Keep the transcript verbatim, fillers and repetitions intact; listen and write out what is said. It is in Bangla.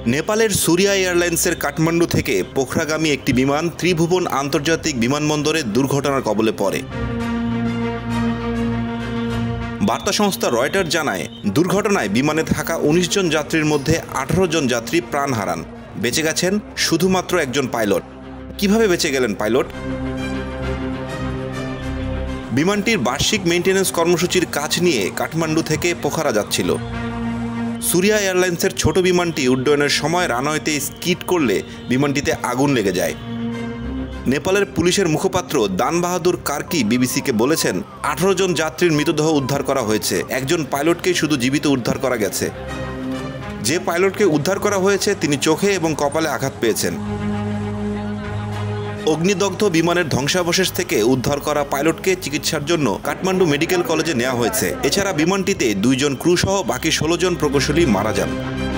নেপালের সুরিয়া এয়ারলাইন্সের কাঠমান্ডু থেকে পোখরাগামী একটি বিমান ত্রিভুবন আন্তর্জাতিক বিমানবন্দরে দুর্ঘটনার কবলে পড়ে। বার্তা সংস্থা রয়টার জানায়, দুর্ঘটনায় বিমানে থাকা উনিশ জন যাত্রীর মধ্যে আঠারো জন যাত্রী প্রাণ হারান। বেঁচে গেছেন শুধুমাত্র একজন পাইলট। কিভাবে বেঁচে গেলেন পাইলট? বিমানটির বার্ষিক মেইনটেন্যান্স কর্মসূচির কাজ নিয়ে কাঠমান্ডু থেকে পোখারা যাচ্ছিল। সুরিয়া এয়ারলাইন্সের ছোট বিমানটি উড্ডয়নের সময় রানওয়েতে স্কিড করলে বিমানটিতে আগুন লেগে যায়। নেপালের পুলিশের মুখপাত্র দান বাহাদুর কার্কি বিবিসিকে বলেছেন, আঠারো জন যাত্রীর মৃতদেহ উদ্ধার করা হয়েছে, একজন পাইলটকেই শুধু জীবিত উদ্ধার করা গেছে। যে পাইলটকে উদ্ধার করা হয়েছে তিনি চোখে এবং কপালে আঘাত পেয়েছেন। অগ্নিদগ্ধ বিমানের ধ্বংসাবশেষ থেকে উদ্ধার করা পাইলটকে চিকিৎসার জন্য কাঠমান্ডু মেডিকেল কলেজে নেওয়া হয়েছে। এছাড়া বিমানটিতে দুইজন ক্রু সহ বাকি ষোলো জন প্রকৌশলী মারা যান।